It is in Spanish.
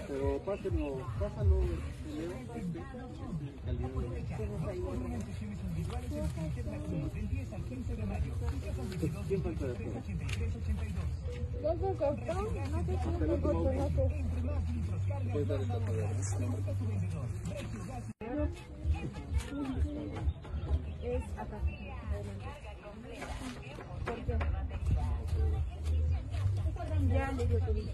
Pero pásalo, Leo, ¿quién falta después? Ya se cortó, no sé si me cortó, no sé. Puedes dar esta prueba. Es acá. ¿Por qué? Ya le dio COVID.